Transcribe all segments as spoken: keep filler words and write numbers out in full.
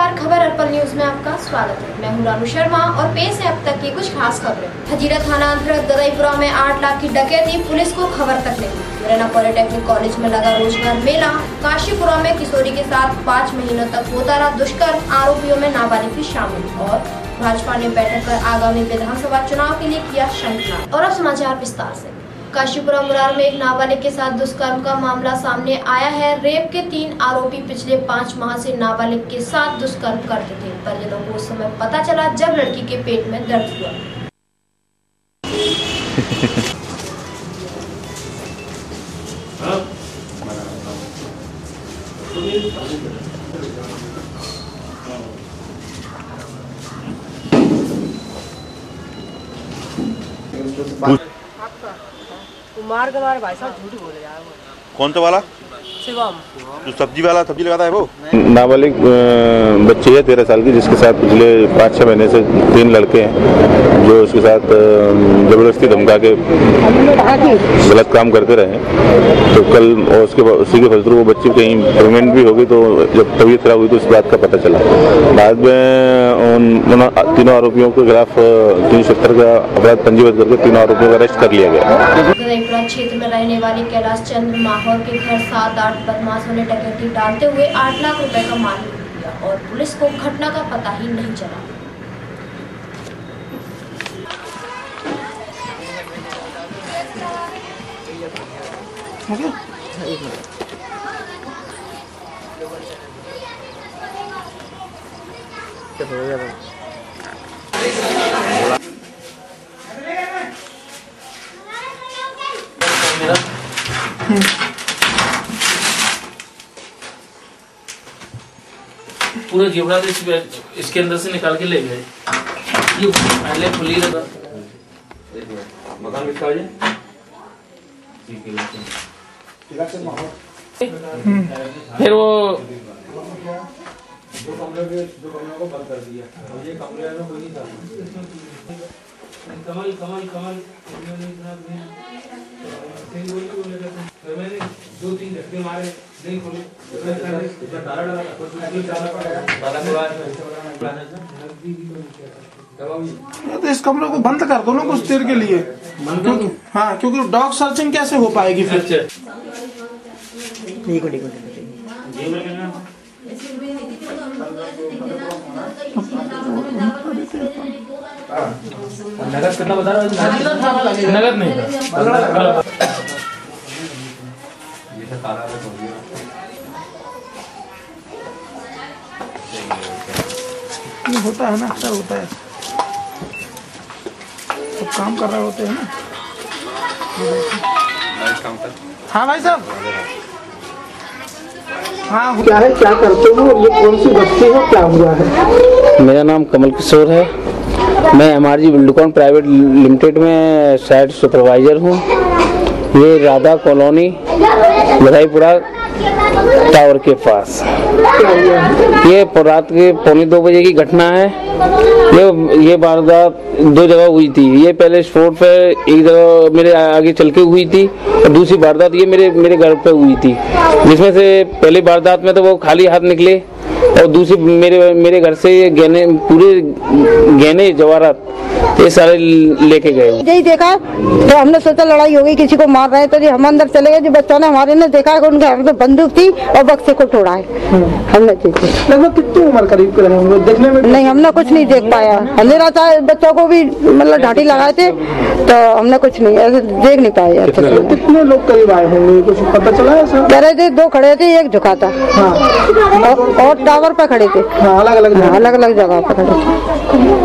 नमस्कार, खबर अर्पण न्यूज में आपका स्वागत है। मैं हूं रानू शर्मा और पेश है अब तक की कुछ खास खबरें। हजीरा थाना अंतर्गत गदईपुरा में आठ लाख की डकैती, पुलिस को खबर तक नहीं। मुरैना पॉलिटेक्निक कॉलेज में लगा रोजगार मेला। काशीपुरा में किशोरी के साथ पाँच महीनों तक होता रहा दुष्कर्म, आरोपियों में नाबालिग भी शामिल। और भाजपा ने बैठक कर आगामी विधानसभा चुनाव के लिए किया संकल्प। और अब समाचार विस्तार से। काशीपुरा मुरार में एक नाबालिग के साथ दुष्कर्म का मामला सामने आया है। रेप के तीन आरोपी पिछले पाँच माह से नाबालिग के साथ दुष्कर्म करते थे। परिजनों को उस समय पता चला जब लड़की के पेट में दर्द हुआ। कुमार के बारे भाई साहब झूठ बोले यार। कौन सा वाला? शिवम जो सब्जी वाला सब्जी लगाता है वो? नाबालिग बच्ची है तेरह साल की, जिसके साथ पिछले पाँच छः महीने से तीन लड़के हैं जो उसके साथ जबरदस्ती धमका के गलत काम करते रहे। तो कल और उसके उसी के फलस्वरूप वो बच्ची कहीं प्रेगनेंट भी हो गई। तो जब तबीयत खराब हुई तो इस बात का पता चला। बाद में उन तीनों आरोपियों के खिलाफ तीन सौ सत्तर का अपराध पंजीबद्ध करके तीनों आरोपियों को अरेस्ट कर लिया गया। गदईपुरा क्षेत्र में रहने वाले कैलाश चंद्र माहौर के घर सात आठ बदमाशों ने डकैती डालते हुए आठ लाख रुपए का माल लूट लिया और पुलिस को घटना का पता ही नहीं चला। पूरा घेवड़ा इसके अंदर से निकाल के ले गए। ये पहले खुली लगा मकान किसका है? फिर वो दो कमरे के दो कमरों को बंद कर दिया और ये कमरे में कोई नहीं था। कमल कमल कमल मैंने दो तीन झटके मारे, नहीं खोले। तो इस कमरे को बंद कर दो ना कुछ देर के लिए, क्योंकि हाँ क्योंकि डॉग सर्चिंग कैसे हो पाएगी फिर। नगद कितना बता रहा है? नगद नहीं था। ये होता है ना, अक्सर होता है, सब काम कर रहे होते हैं ना। हाँ भाई साहब, हाँ क्या है, क्या करते हो, ये कौन सी बच्ची है, क्या हुआ है? मेरा नाम कमल किशोर है। मैं M R G buildcon private limited में साइट सुपरवाइजर हूँ। ये राधा कॉलोनी गदईपुरा टावर के पास ये रात के पौने दो बजे की घटना है। ये ये वारदात दो जगह हुई थी। ये पहले स्पॉट पे एक जगह मेरे आगे चल के हुई थी और दूसरी वारदात ये मेरे मेरे घर पे हुई थी, जिसमें से पहली वारदात में तो वो खाली हाथ निकले और दूसरी मेरे मेरे घर से ये गहने पूरे गहने जवाहरात ये सारे लेके गए। यही देखा तो हमने सोचा लड़ाई हो गई, किसी को मार रहे हैं, तो हम अंदर चले गए। जो बच्चों ने हमारे ने देखा कि उनके हाथ में बंदूक थी और बक्से को तोड़ा है। हमने लगभग कितनी उम्र करीब के रहे देखने में? नहीं, हमने कुछ नहीं देख पाया। अंधेरा था, बच्चों को भी मतलब ढाटी लगाए थे तो हमने कुछ नहीं ऐसे देख नहीं पाया। कितने लोग करीब आए होंगे, कुछ पता चला है सर? कह रहे थे दो खड़े थे, एक झुका था और टावर पे खड़े थे। अलग अलग अलग अलग जगह पे खड़े थे।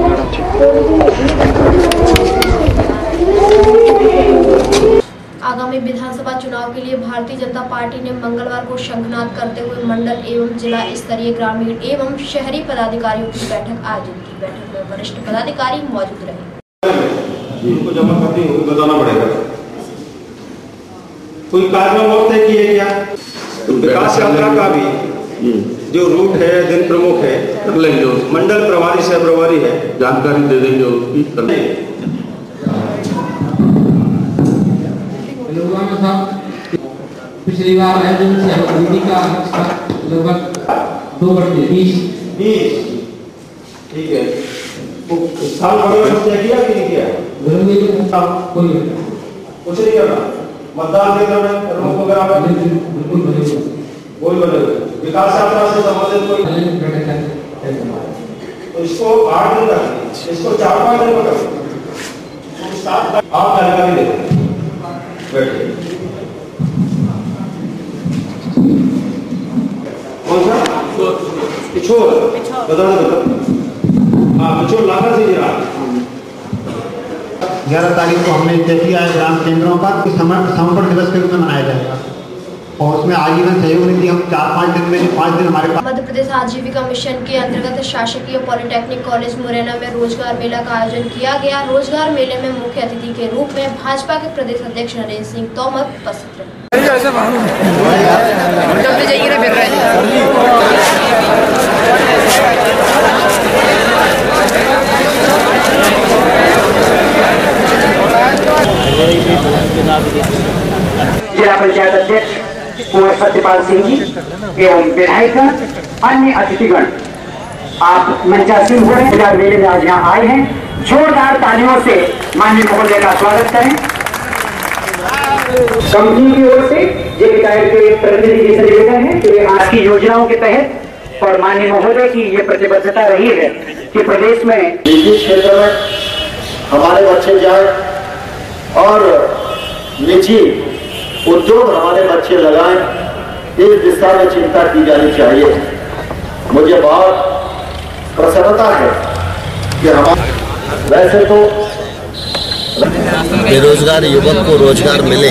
आगामी विधानसभा चुनाव के लिए भारतीय जनता पार्टी ने मंगलवार को शंखनाद करते हुए मंडल एवं जिला स्तरीय ग्रामीण एवं शहरी पदाधिकारियों की बैठक आयोजित की। बैठक में वरिष्ठ पदाधिकारी मौजूद रहे। उनको जमा करनी होगी, बताना पड़ेगा। कोई कार्यक्रम और तय किए क्या? विकास यात्रा का भी जो रूट है, दिन प्रमुख है, मंडल प्रभारी से प्रभारी है, जानकारी दे देंगे उसकी। पिछली बार आयोजन से दीदी का लगभग दो बटे बीस बीस। ठीक है, वो साल वगैरह चेक किया कि नहीं किया? कुछ नहीं करना। मतदान केंद्र में प्रमुख वगैरह कोई बने हुए विकास यात्रा से संबंधित कोई, तो इसको आठ दिन कर, इसको चार पाँच दिन में कर, आप जानकारी दे बैठिए। कौन सा पिछोर? बता दो। हाँ, पिछोर लाकर से गिरा। ग्यारह तारीख को हमने तय किया है ग्राम केंद्रों का समर्पण दिवस के रूप में मनाया जाएगा और उसमें आजीवन सहयोग नीति हम चार पाँच दिन में पाँच दिन हमारे पास। मध्य प्रदेश आजीविका मिशन के अंतर्गत शासकीय पॉलिटेक्निक कॉलेज मुरैना में रोजगार मेला का आयोजन किया गया। रोजगार मेले में मुख्य अतिथि के रूप में भाजपा के प्रदेश अध्यक्ष नरेंद्र सिंह तोमर उपस्थित रहे। जिला पंचायत अध्यक्ष कुंवर सत्यपाल सिंह जी एवं विधायक अन्य अतिथिगण आप मंचासीन हो रहे हैं। मेले में आज यहाँ आए हैं, जोरदार तालियों से माननीय महोदय का स्वागत करें। कंपनी की ओर से जे टायर के प्रतिनिधि जैसे निवेदन है कि आज की योजनाओं के तहत और माननीय महोदय की ये प्रतिबद्धता रही है कि प्रदेश में निजी क्षेत्र में हमारे बच्चे जाए और निजी उद्योग हमारे बच्चे लगाएं, इस दिशा में चिंता की जानी चाहिए। मुझे बहुत प्रसन्नता है कि हमारे वैसे तो बेरोजगार युवक को रोजगार मिले,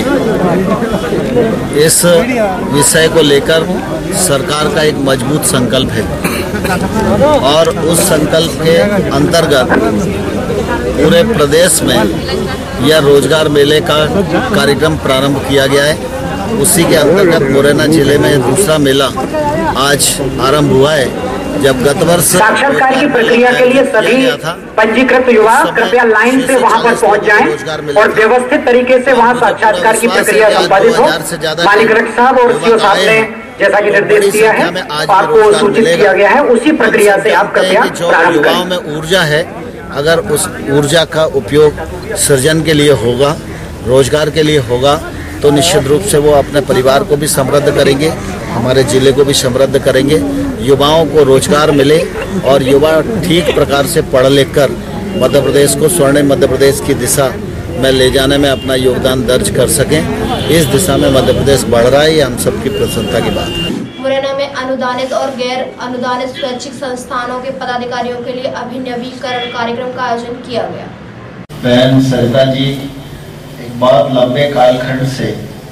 इस विषय को लेकर सरकार का एक मजबूत संकल्प है और उस संकल्प के अंतर्गत पूरे प्रदेश में यह रोजगार मेले का कार्यक्रम प्रारंभ किया गया है। उसी के अंतर्गत मुरैना जिले में दूसरा मेला आज आरंभ हुआ है। जब गत वर्ष साक्षात्कार की प्रक्रिया के लिए सभी पंजीकृत युवा कृपया लाइन से वहां पर पहुंच जाएं और व्यवस्थित तरीके से वहां साक्षात्कार की प्रक्रिया संपादित हो। मालिक रट साहब और सीओ साहब ने जैसा कि निर्देश दिया है, आपको सूचित किया गया है, उसी प्रक्रिया से आप कृपया प्रारंभ करें। युवाओं में ऊर्जा है, अगर उस ऊर्जा का उपयोग सृजन के लिए होगा, रोजगार के लिए होगा, तो निश्चित रूप से वो अपने परिवार को भी समृद्ध करेंगे, हमारे जिले को भी समृद्ध करेंगे। युवाओं को रोजगार मिले और युवा ठीक प्रकार से पढ़ लिख कर मध्य प्रदेश को स्वर्णिम मध्य प्रदेश की दिशा में ले जाने में अपना योगदान दर्ज कर सकें। इस दिशा में मध्य प्रदेश बढ़ रहा है, ये हम सबकी प्रसन्नता की बात है। मुरैना में अनुदानित और गैर अनुदानित स्वैच्छिक संस्थानों के पदाधिकारियों के लिए अभिनवीकरण कार्यक्रम का आयोजन किया गया। बहन सरिता जी एक बहुत लंबे कालखंड से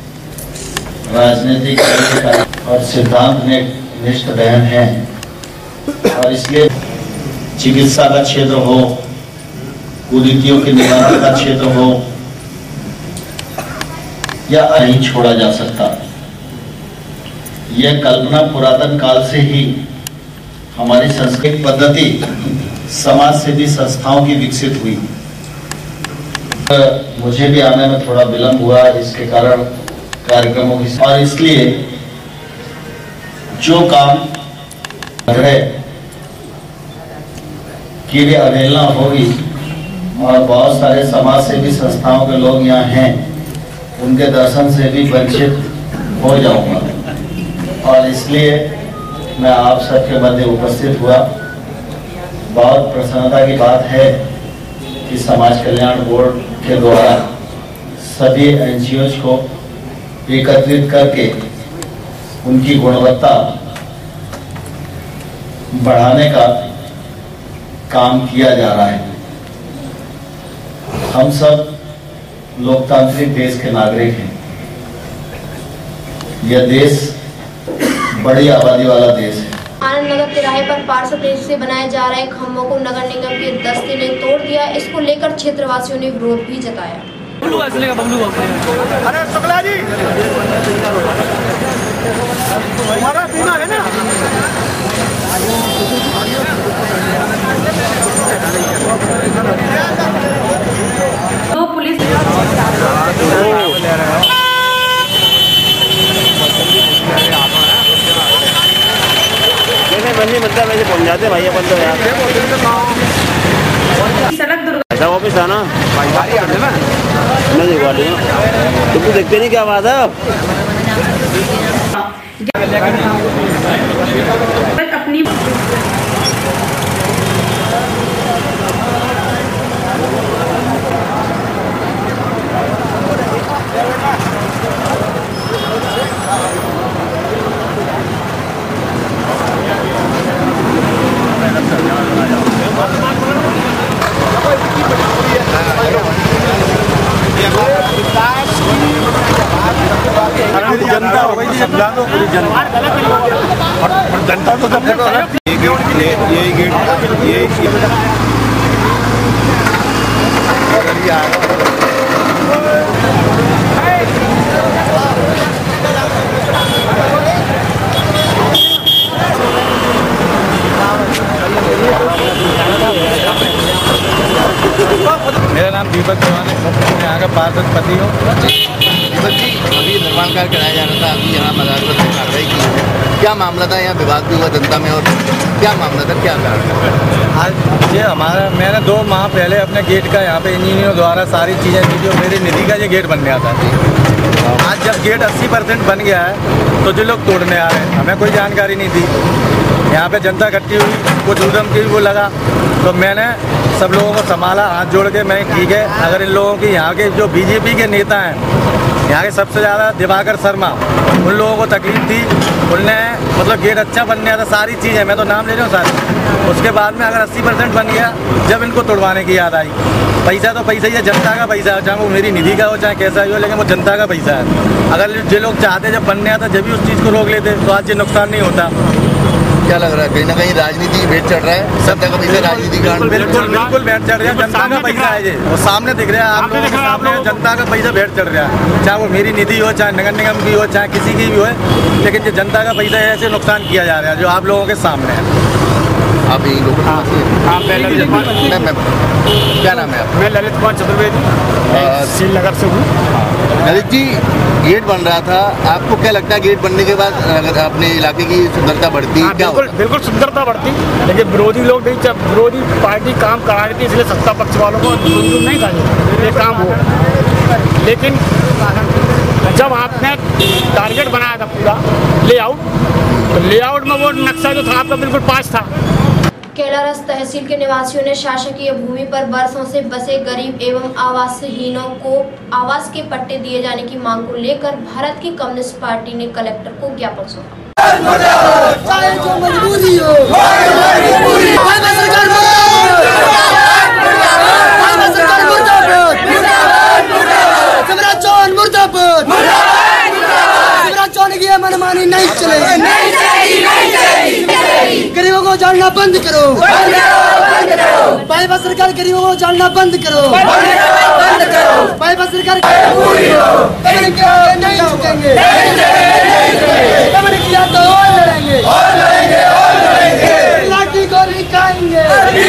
राजनीतिक और सिद्धांत निष्ठ बहन हैं और इसलिए चिकित्सा का क्षेत्र हो, कुरीतियों के निवारण का क्षेत्र हो या नहीं छोड़ा जा सकता। यह कल्पना पुरातन काल से ही हमारी संस्कृत पद्धति समाज सेवी संस्थाओं की विकसित हुई। मुझे भी आने में थोड़ा विलंब हुआ इसके कारण कार्यक्रमों की, और इसलिए जो काम की भी अवहेलना होगी और बहुत सारे समाज सेवी संस्थाओं के लोग यहाँ हैं, उनके दर्शन से भी वंचित हो जाऊंगा और इसलिए मैं आप सबके मध्य उपस्थित हुआ। बहुत प्रसन्नता की बात है कि समाज कल्याण बोर्ड के द्वारा सभी एनजीओज को एकत्रित करके उनकी गुणवत्ता बढ़ाने का काम किया जा रहा है। हम सब लोकतांत्रिक देश के नागरिक हैं। यह देश बड़ी आबादी वाला देश है। आनंद नगर तिराहे पर पार्षद रेत से बनाए जा रहे खम्भों को नगर निगम के दस्ते ने तोड़ दिया। इसको लेकर क्षेत्रवासियों ने विरोध भी जताया। अरे शुक्ला जी, हमारा बीमा है ना? तो पुलिस बंदी मतलब ऐसे पहुंच जाते। थे भाई अपन तो यार। सड़क दुर्घटना ऑफिस था ना मैं देखवा लिया। तुम तो देखते नहीं क्या बात है। अपनी जनता हो गई समझा दो पूरी जनता जनता तो सब ये गेट ये गेट ये मेरा नाम दीपक चौहान है, मैं यहाँ का पार्षद पति हूँ। दीपक जी, अभी निर्माण कार्य कराया जा रहा था, अभी यहाँ मदारसत में कार्रवाई की है, क्या मामला था? यहाँ विवाद भी हुआ जनता में, और क्या मामला था, क्या कारण? आज ये हमारा मैंने दो माह पहले अपने गेट का यहाँ पे इंजीनियरों द्वारा सारी चीज़ें दी, जो मेरी निधि का ये गेट बन गया था। आज जब गेट अस्सी परसेंट बन गया है तो जो लोग तोड़ने आ रहे हैं, हमें कोई जानकारी नहीं थी। यहाँ पे जनता इकट्ठी हुई, कुछ उधम की वो लगा, तो मैंने सब लोगों को संभाला, हाथ जोड़ के। मैं ठीक है, अगर इन लोगों की यहाँ के जो बीजेपी के नेता हैं, यहाँ के सबसे ज़्यादा दिवाकर शर्मा, उन लोगों को तकलीफ थी, उनने मतलब गेट अच्छा बन गया था, सारी चीज़ें मैं तो नाम ले रहा हूँ सारी। उसके बाद में अगर अस्सी परसेंट बन गया, जब इनको तोड़वाने की याद आई, पैसा तो पैसा ही है, जनता का पैसा है, चाहे वो मेरी निधि का हो चाहे कैसा ही हो, लेकिन वो जनता का पैसा है। अगर जो लोग चाहते जब बनने आता जब भी उस चीज़ को रोक लेते तो आज ये नुकसान नहीं होता। क्या लग रहा है, कहीं ना कहीं राजनीति भेंट चढ़ रहा है? जनता का पैसा राजनीति का बिल्कुल बिल्कुल भेंट चढ़ रहा है, जनता का पैसा है ये, वो सामने दिख रहा है आप लोगों के सामने, जनता का पैसा भेंट चढ़ रहा है, चाहे वो मेरी निधि हो, चाहे नगर निगम की हो, चाहे किसी की भी हो, लेकिन जो जनता का पैसा है ऐसे नुकसान किया जा रहा है जो आप लोगों के सामने है। आप यही लोग? हाँ, क्या नाम है आपका? मैं ललित कुमार चतुर्वेदी, सील नगर से हूँ। ललित जी, गेट बन रहा था, आपको क्या लगता है गेट बनने के बाद अपने इलाके की सुंदरता बढ़ती? क्या बिल्कुल बिल्कुल सुंदरता बढ़ती, लेकिन विरोधी लोग नहीं, जब विरोधी पार्टी काम करा रही थी इसलिए सत्ता पक्ष वालों को मंजूर नहीं था ये काम हो। लेकिन जब आपने टारगेट बनाया था पूरा लेआउट, तो लेआउट में वो नक्शा जो था आपका बिल्कुल पास था। केलारस तहसील के निवासियों ने शासकीय भूमि पर वर्षों से बसे गरीब एवं आवासहीनों को आवास के पट्टे दिए जाने की मांग को लेकर भारत की कम्युनिस्ट पार्टी ने कलेक्टर को ज्ञापन सौंपा। मनमानी नहीं चलेगी, नहीं चलेगी, नहीं चलेगी। गरीबों को जानना बंद करो, भाजपा सरकार गरीबों को जानना बंद करो, भाजपा सरकार नहीं झुकेंगे, किया तो और लड़ेंगे, लाठी को निकालेंगे।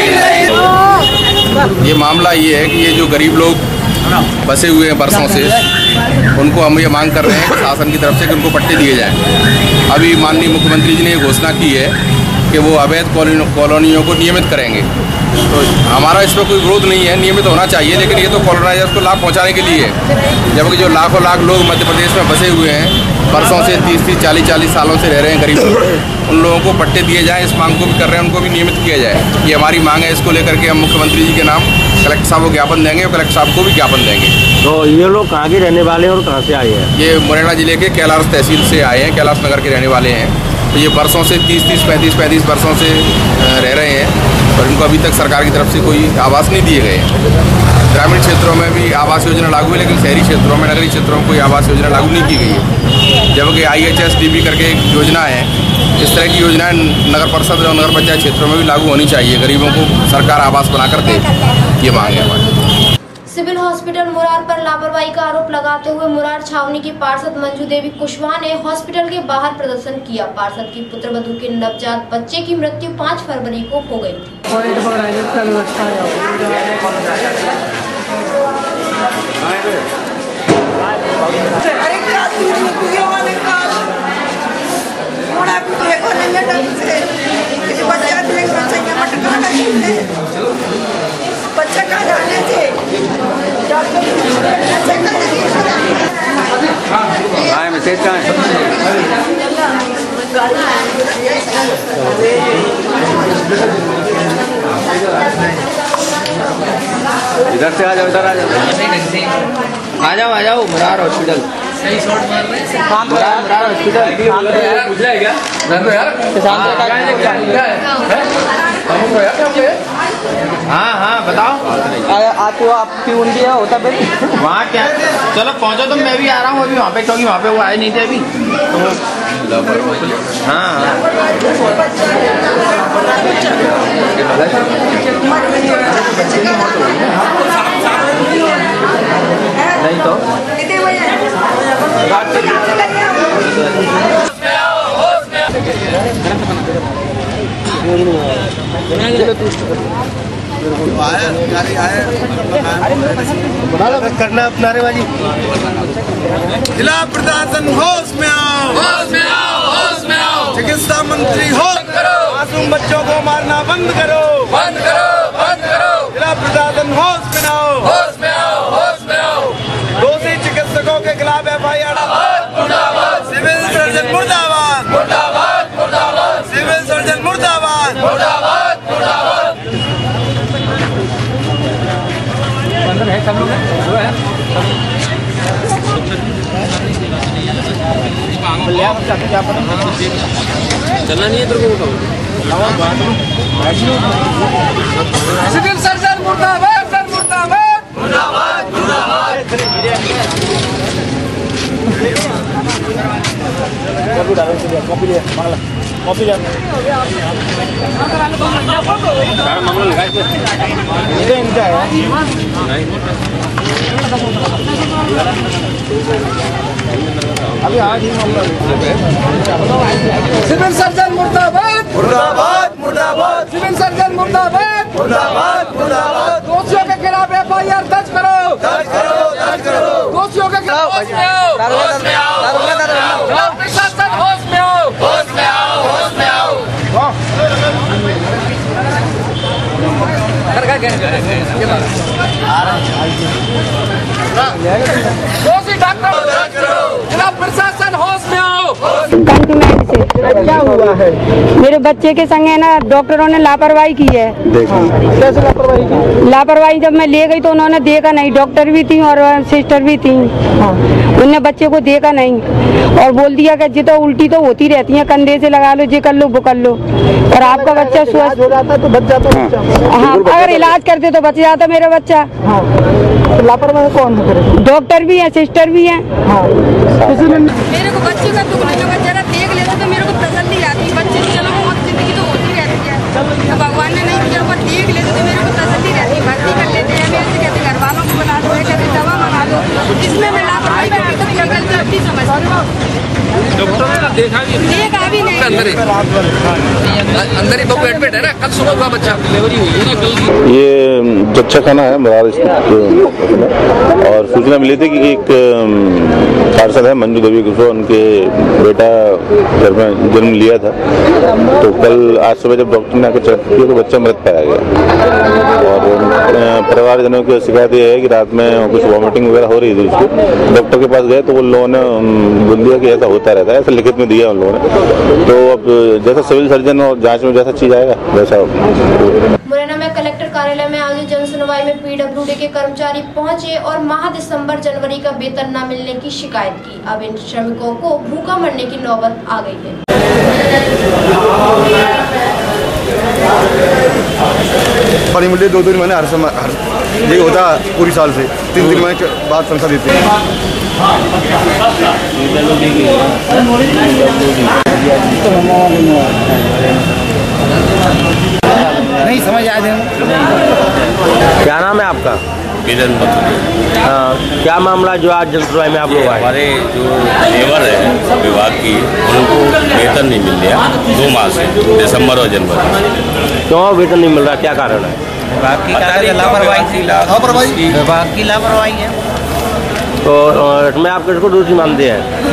ये मामला ये है कि ये जो गरीब लोग बसे हुए हैं बरसों से, उनको हम ये मांग कर रहे हैं शासन की तरफ से कि उनको पट्टे दिए जाएं। अभी माननीय मुख्यमंत्री जी ने ये घोषणा की है कि वो अवैध कॉलोनियों को नियमित करेंगे, तो हमारा इस पर कोई विरोध नहीं है, नियमित होना चाहिए, लेकिन ये तो कॉलोनाइजर्स को लाभ पहुंचाने के लिए है। जबकि जो लाखों लाख लोग मध्य प्रदेश में बसे हुए हैं, बरसों से तीस तीस चालीस चालीस सालों से रह रहे हैं गरीब लोग, उन लोगों को पट्टे दिए जाएँ, इस मांग को भी कर रहे हैं, उनको भी नियमित किया जाए। ये हमारी मांग है, इसको लेकर के हम मुख्यमंत्री जी के नाम कलेक्टर साहब को ज्ञापन देंगे और कलेक्टर साहब को भी ज्ञापन देंगे। तो ये लोग कहाँ के रहने वाले हैं और कहाँ से आए हैं? ये मुरैना जिले के कैलाश तहसील से आए हैं, कैलाश नगर के रहने वाले हैं। तो ये बरसों से तीस तीस पैंतीस पैंतीस बरसों से रह रहे हैं और इनको अभी तक सरकार की तरफ से कोई आवास नहीं दिए गए हैं। ग्रामीण क्षेत्रों में भी आवास योजना लागू है, लेकिन शहरी क्षेत्रों में, नगरीय क्षेत्रों में कोई आवास योजना लागू नहीं की गई है। जबकि I H S D B करके एक योजना है, इस तरह की योजनाएं नगर परिषद और नगर पंचायत क्षेत्रों में भी लागू होनी चाहिए, गरीबों को सरकार आवास बनाकर दे, ये मांग है हमारी। सिविल हॉस्पिटल मुरार पर लापरवाही का आरोप लगाते हुए मुरार छावनी की पार्षद मंजू देवी कुशवाहा ने हॉस्पिटल के बाहर प्रदर्शन किया। पार्षद की पुत्रवधू के नवजात बच्चे की मृत्यु पाँच फरवरी को हो गई थी। बच्चा देख बच्चा मटका लगे बच्चा कहाँ जाने थे हाँ मैसेज कहाँ है इधर से आ जाओ इधर आ जाओ आ जाओ आ जाओ मुरार हॉस्पिटल सही शॉट मार रहे हैं मुरार मुरार हॉस्पिटल यार पूछ ले क्या घर पे यार शांत क्या है हाँ हाँ बताओ आते हो आपकी उनकी है होता फिर वहाँ क्या चलो पहुँचो तो मैं भी आ रहा हूँ अभी वहाँ पे क्योंकि वहाँ पे वो आए नहीं थे अभी हाँ नहीं तो करना अपना नारेबाजी जिला प्रशासन होश में आओ होश में आओ होश में आओ चिकित्सा मंत्री होश करो मासूम बच्चों को मारना बंद करो बंद करो बंद करो जिला प्रशासन होश में आओ होश में आओ होश में आओ दोषी चिकित्सकों के खिलाफ F I R civil surgeon मुर्दाबाद मुर्दाबाद मुर्दाबाद सिविल सर्जन मुर्दाबाद मुर्दाबाद मुर्दाबाद है सब लोग है चलना नहीं है तेरे को सिविल सर्जन मुर्दाबाद सर मुर्दाबाद मुर्दाबाद मुर्दाबाद कॉपी लिया कॉपी लिया मामला लगा इनका इनका है अभी आज ही मामला सिविल सर्जन मुर्दाबाद मुर्दाबाद मुर्दाबाद सिविल सर्जन मुर्दाबाद मुर्दाबाद मुर्दाबाद दोषियों के खिलाफ एफ आई आर दर्ज करो दर्ज करो दर्ज करो दोषियों के खिलाफ होश में आओ होश में आओ प्रशासन होश में आओ होश में आओ होश में आओ दोषी डॉक्टर दर्ज करो जिला प्रशासन होश में आओ कंटोमेंट से क्या हुआ है मेरे बच्चे के संग है ना डॉक्टरों ने लापरवाही की है कैसे लापरवाही की लापरवाही जब मैं ले गई तो उन्होंने देखा नहीं डॉक्टर भी थी और सिस्टर भी थी हाँ। उनने बच्चे को देखा नहीं और बोल दिया कि जितना उल्टी तो होती रहती है कंधे से लगा लो जे कर लो वो कर लो और आपका बच्चा स्वस्थ हो जाता तो बच जाता हाँ अगर इलाज करते तो बच जाता मेरा बच्चा लापरवाही कौन है डॉक्टर भी है सिस्टर भी है मेरे को बच्चे का दुख नहीं होगा जरा देख लेते तो मेरे को तसल्ली आती बच्चे की चलो बहुत जिंदगी तो होती रहती है तो भगवान ने नहीं किया पर देख लेते तो मेरे को तसल्ली रहती है भर्ती कर लेते हैं ऐसे कहते घर वालों को बना दो कहते दवा मंगा दो इसमें मैं लापरवाही करती तो क्या गलती अपनी समझती डॉक्टर ने देखा भी देखा भी नहीं अंदर ही अंदर ही बबू एडमिट है ना कल सुबह हुआ बच्चा डिलीवरी हुई है ना कल ये जच्चा खाना है मरार स्थित और सूचना मिली थी कि एक पार्षद है मंजू देवी को उनके बेटा घर में जन्म लिया था तो कल आज सुबह जब डॉक्टर ने आकर चेक किया तो बच्चा मृत पाया गया और परिवारजनों की शिकायत ये है कि रात में कुछ वॉमिटिंग वगैरह हो रही थी उसको डॉक्टर के पास गए तो वो लोगों ने बोल दिया कि ऐसा होता रहता है ऐसा लिखित में दिया उन लोगों ने तो अब जैसा सिविल सर्जन और जांच में जैसा चीज आएगा वैसा मुरैना में कलेक्टर कार्यालय में आयोजित जन सुनवाई में पीडब्ल्यूडी के कर्मचारी पहुंचे और माह दिसंबर जनवरी का वेतन न मिलने की शिकायत की। अब इन श्रमिकों को भूखा मरने की नौबत आ गई है। पानी मिलती दो दिन मैंने हर समय हर ये होता पूरी साल से तीन दिन में बाद तनख्वाह देते हैं। नहीं समझ आ जाए। क्या नाम है आपका? किरण हाँ, क्या मामला जो आज जन सुनवाई में आप लोग आए? हमारे जो लेबर है विभाग की उनको वेतन नहीं मिल रहा दो माह से दिसंबर और जनवरी। क्यों वेतन नहीं मिल रहा, क्या कारण है? विभाग की लापरवाही विभाग की लापरवाही है। तो इसमें आप किसको दोषी मानते हैं?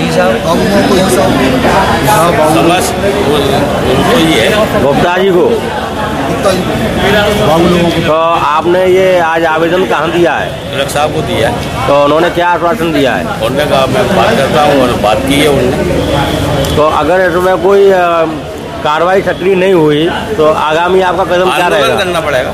गुप्ता जी को। तो आपने ये आज आवेदन कहाँ दिया है? कलेक्टर साहब को दिया है। तो उन्होंने क्या आश्वासन दिया है? उन्होंने कहा मैं बात करता हूँ और बात की है उन्होंने। तो अगर इसमें कोई कार्रवाई सक्रिय नहीं हुई तो आगामी आपका कदम क्या रहेगा? आंदोलन करना पड़ेगा।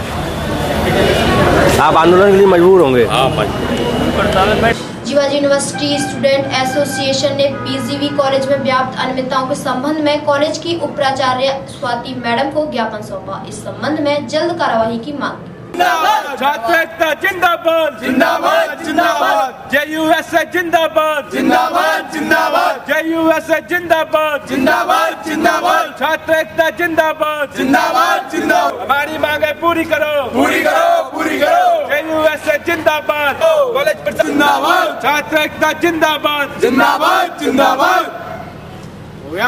आप आंदोलन के लिए मजबूर होंगे? हाँ मजबूर। जीवाजी यूनिवर्सिटी स्टूडेंट एसोसिएशन ने पीजीवी कॉलेज में व्याप्त अनियमितताओं के संबंध में कॉलेज की उपाचार्य स्वाति मैडम को ज्ञापन सौंपा। इस संबंध में जल्द कार्यवाही की मांग की। छात्र एकता जिंदाबाद जिंदाबाद जिंदाबाद, जेयूएसए जिंदाबाद जिंदाबाद जिंदाबाद, जेयूएसए जिंदाबाद जिंदाबाद जिंदाबाद, छात्र एकता जिंदाबाद जिंदाबाद जिंदाबाद, हमारी मांगे पूरी करो पूरी करो पूरी करो, जेयूएसए जिंदाबाद, कॉलेज पर जिंदाबाद, छात्र एकता जिंदाबाद जिंदाबाद जिंदाबाद। हो गया।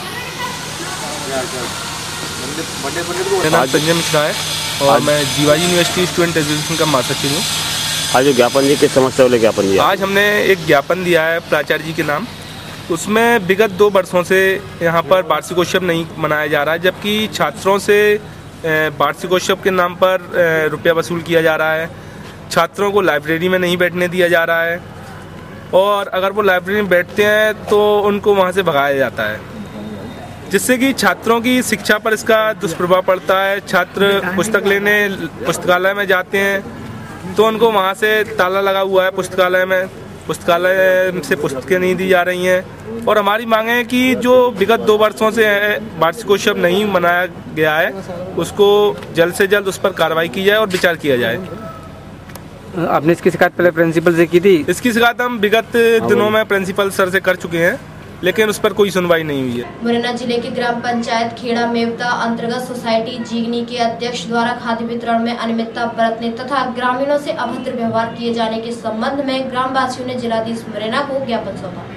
मेरा नाम संजय मिश्रा है और मैं जीवाजी यूनिवर्सिटी स्टूडेंट एसोसिएशन का महासचिव हूँ। आज ज्ञापन जी किस समस्या वाले ज्ञापन दिया? आज हमने एक ज्ञापन दिया है प्राचार्य जी के नाम। उसमें विगत दो वर्षों से यहाँ पर वार्षिकोत्सव नहीं मनाया जा रहा है, जबकि छात्रों से वार्षिकोत्सव के नाम पर रुपया वसूल किया जा रहा है। छात्रों को लाइब्रेरी में नहीं बैठने दिया जा रहा है और अगर वो लाइब्रेरी में बैठते हैं तो उनको वहाँ से भगाया जाता है, जिससे कि छात्रों की शिक्षा पर इसका दुष्प्रभाव पड़ता है। छात्र पुस्तक लेने पुस्तकालय में जाते हैं तो उनको वहाँ से ताला लगा हुआ है पुस्तकालय में, पुस्तकालय से पुस्तकें नहीं दी जा रही हैं। और हमारी मांग है कि जो विगत दो वर्षों से वार्षिकोत्सव नहीं मनाया गया है उसको जल्द से जल्द उस पर कार्रवाई की जाए और विचार किया जाए। आपने इसकी शिकायत पहले प्रिंसिपल से की थी? इसकी शिकायत हम विगत दिनों में प्रिंसिपल सर से कर चुके हैं, लेकिन उस पर कोई सुनवाई नहीं हुई है। मुरैना जिले के ग्राम पंचायत खेड़ा मेवता अंतर्गत सोसाइटी जीगनी के अध्यक्ष द्वारा खाद्य वितरण में अनियमितता बरतने तथा ग्रामीणों से अभद्र व्यवहार किए जाने के संबंध में ग्रामवासियों ने जिलाधीश मुरैना को ज्ञापन सौंपा।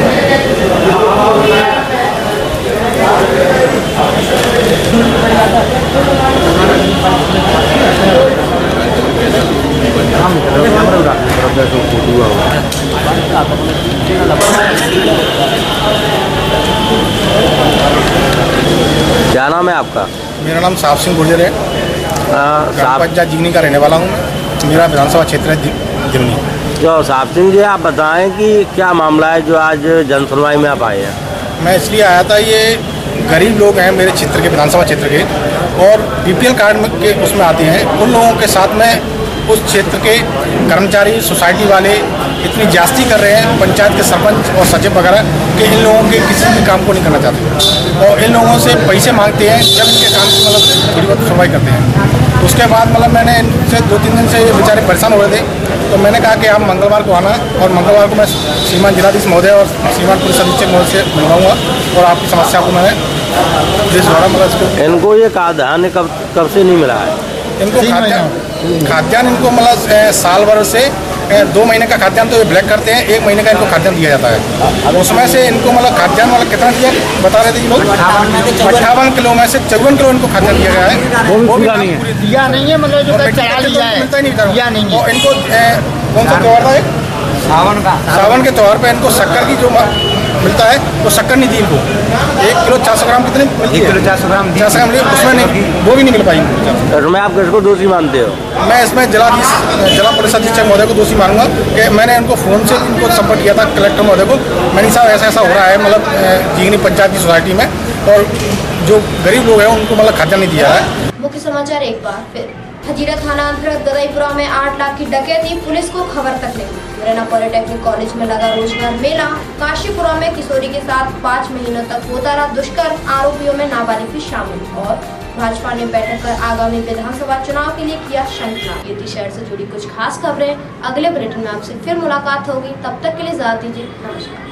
क्या नाम है आपका? मेरा नाम साहब सिंह गुर्जर है। ग्राम पंचायत जीवनी का रहने वाला हूँ मैं। मेरा विधानसभा क्षेत्र है जीवनी। जो साहब सिंह जी, आप बताएं कि क्या मामला है जो आज जन सुनवाई में आप आए हैं? मैं इसलिए आया था, ये गरीब लोग हैं मेरे क्षेत्र के, विधानसभा क्षेत्र के, और बीपीएल कार्ड के उसमें आते हैं। उन लोगों के साथ में उस क्षेत्र के कर्मचारी सोसाइटी वाले इतनी ज्यादती कर रहे हैं, पंचायत के सरपंच और सचिव वगैरह, कि इन लोगों के किसी भी काम को नहीं करना चाहते और इन लोगों से पैसे मांगते हैं जब इनके काम की मतलब थोड़ी बहुत सुनवाई करते हैं। उसके बाद मतलब मैंने इनसे दो तीन दिन से ये बेचारे परेशान हो रहे थे, तो मैंने कहा कि आप मंगलवार को आना, और मंगलवार को मैं श्रीमान जिलाधीश महोदय और श्रीमान पुलिस अधीक्षक महोदय से मिलवाऊंगा और आपकी समस्या को मैंने जिस द्वारा मतलब इनको ये खाद्यान्न कब कब से नहीं मिला है? इनको खाद्यान्न खाद्यान्न इनको मतलब साल भर से दो महीने का खाद्यान्न तो ये ब्लैक करते हैं, एक महीने का इनको खाद्यान्न दिया जाता है। उसमें से इनको मतलब खाद्यान्न वाला कितना दिया बता रहे थे ये लोग? अट्ठावन किलो में से चौवन किलो इनको खाद्यान्न दिया गया है। वो भी नहीं है, दिया नहीं है, मतलब जो चढ़ा लिया है मिलता ही नहीं दिया नहीं है। और इनको कौन सा त्योहार था? सावन का सावन के त्योहार पे इनको शक्कर की जो मिलता है वो शक्कर नहीं दी इनको। एक किलो चार सौ ग्राम कितने मिलती है? किलो चार सौ ग्राम चार सौ ग्राम उसमें नहीं, वो भी नहीं मिल पाई। इसमें आप किसको दोषी मानते हो? मैं इसमें जिलाधीश जिला पुलिस अधीक्षक महोदय को दोषी मानूंगा कि मैंने इनको फोन से इनको संपर्क किया था, कलेक्टर महोदय को। मैंने साहब ऐसा ऐसा हो रहा है मतलब जीगनी पंचायत की सोसाइटी में, और जो गरीब लोग हैं उनको मतलब खाद्यान्न नहीं दिया है। मुख्य समाचार एक बार फिर। हजीरा थाना अंतर्गत ददाईपुरा में आठ लाख की डकैती, पुलिस को खबर तक नहीं। मुरैना पॉलिटेक्निक कॉलेज में लगा रोजगार मेला। काशीपुरा में किशोरी के साथ पाँच महीनों तक होता रहा दुष्कर्म, आरोपियों में नाबालिग भी शामिल। और भाजपा ने बैठक कर आगामी विधानसभा चुनाव के लिए किया संकल्प। ये थी शहर से जुड़ी कुछ खास खबरें। अगले बुलेटिन में आपसे फिर मुलाकात होगी, तब तक के लिए इजाजत दीजिए, नमस्कार।